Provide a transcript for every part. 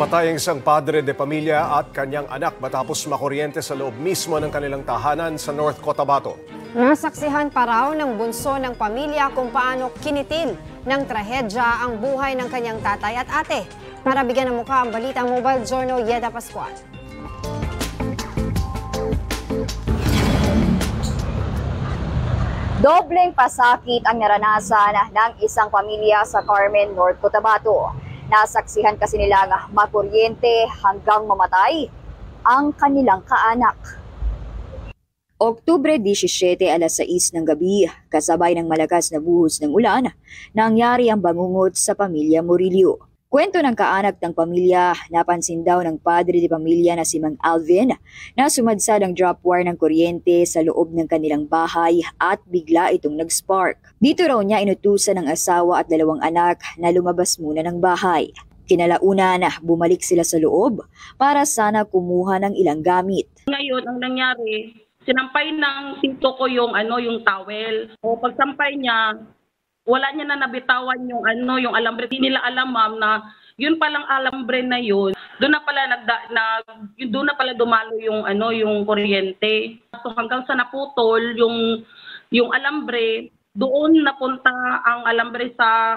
Napatay ang isang padre de pamilya at kanyang anak matapos makuryente sa loob mismo ng kanilang tahanan sa North Cotabato. Nasaksihan pa raw ng bunso ng pamilya kung paano kinitil ng trahedya ang buhay ng kanyang tatay at ate. Para bigyan ng mukha ang balita, Mobile Journal Yeda Pascual. Dobleng pasakit ang naranasan ng isang pamilya sa Carmen, North Cotabato. Nasaksihan kasi nilang makuryente hanggang mamatay ang kanilang kaanak. Oktubre 17, alas 6 ng gabi, kasabay ng malakas na buhos ng ulan, nangyari ang bangungot sa pamilya Murillo. Kwento ng kaanak ng pamilya, napansin daw ng padre de pamilya na si Mang Alvin na sumadsad ang drop wire ng kuryente sa loob ng kanilang bahay at bigla itong nag-spark. Dito raw niya inutusan ng asawa at dalawang anak na lumabas muna ng bahay. Kinalaunan, bumalik sila sa loob para sana kumuha ng ilang gamit. Ngayon, ang nangyari, sinampay ng tito ko yung towel. O pagsampay niya, wala niya na nabitawan yung alambre. Hindi nila alam, ma'am, na yun palang alambre na yun. Doon na pala dumalo yung kuryente. So hanggang sa naputol yung alambre, doon napunta ang alambre sa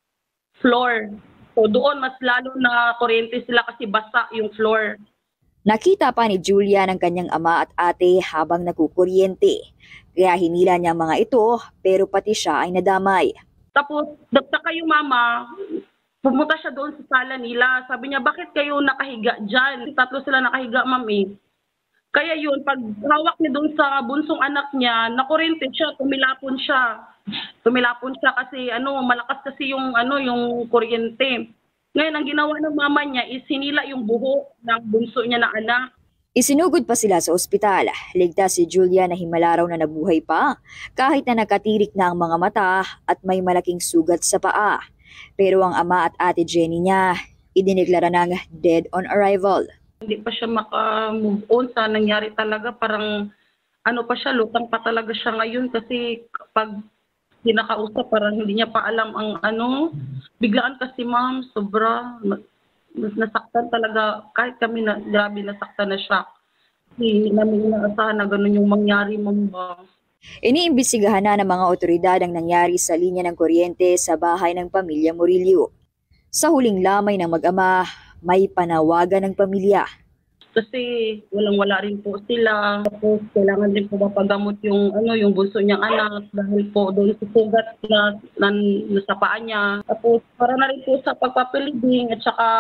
floor. So doon mas lalo na kuryente sila kasi basa yung floor. Nakita pa ni Julia ng kanyang ama at ate habang nakukuryente. Kaya hinila niya ang mga ito pero pati siya ay nadamay. Tapos nagtaka yung mama, pumunta siya doon sa sala nila. Sabi niya, bakit kayo nakahiga dyan? Tatlo sila nakahiga, mami. Kaya yun, pag hawak niya doon sa bunsong anak niya, nakuryente siya, tumilapon siya. Tumilapon siya kasi malakas kasi yung kuryente. Ngayon, ang ginawa ng mama niya is hinila yung buhok ng bunso niya na anak. Isinugod pa sila sa ospital. Ligtas si Julia na himala raw na nabuhay pa kahit na nakatirik na ang mga mata at may malaking sugat sa paa. Pero ang ama at ate Jenny niya, idineklara ng dead on arrival. Hindi pa siya maka-move on sa nangyari talaga. Parang pa siya, lutang pa talaga siya ngayon kasi pag kinakausap parang hindi niya pa alam ang biglaan kasi, ma'am, sobra nasaktan talaga. Kahit kami grabe nasaktan na siya. Hindi namin inaasahan na gano'n yung mangyari, ma'am. Iniimbestigahan na ng mga otoridad ang nangyari sa linya ng kuryente sa bahay ng pamilya Murillo. Sa huling lamay ng mag-ama, may panawagan ng pamilya. Kasi walang-wala rin po sila. Tapos kailangan din po mapagamot yung bunso niyang anak dahil po doon sa sugat na sa paa niya. Tapos para na rin po sa pagpapilibing at saka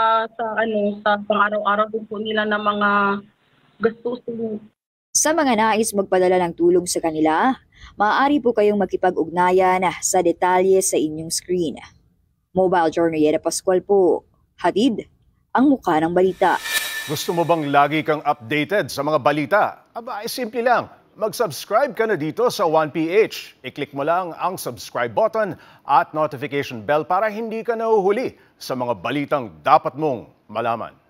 sa pang-araw-araw din po nila na mga gastusin. Sa mga nais magpadala ng tulong sa kanila, maaari po kayong makipag-ugnayan sa detalye sa inyong screen. Mobile Journal Yeda Pascual po, hatid ang mukha ng balita. Gusto mo bang lagi kang updated sa mga balita? Aba, ay simple lang. Mag-subscribe ka na dito sa 1PH. I-click mo lang ang subscribe button at notification bell para hindi ka nahuhuli sa mga balitang dapat mong malaman.